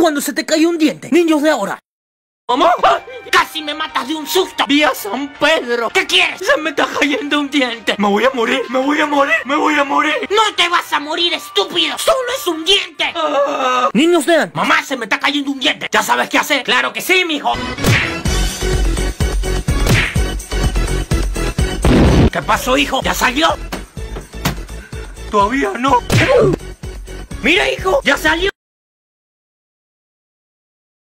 cuando se te cae un diente. Niños de ahora. ¿Cómo? Casi me matas de un susto. ¡Vía San Pedro! ¿Qué quieres? Se me está cayendo un diente. Me voy a morir, me voy a morir, me voy a morir. No te vas a morir, estúpido. Solo es un diente. Niños de antes. Mamá, se me está cayendo un diente. ¿Ya sabes qué hacer? Claro que sí, mijo. ¿Qué pasó, hijo? ¿Ya salió? Todavía no. Mira, hijo, ya salió.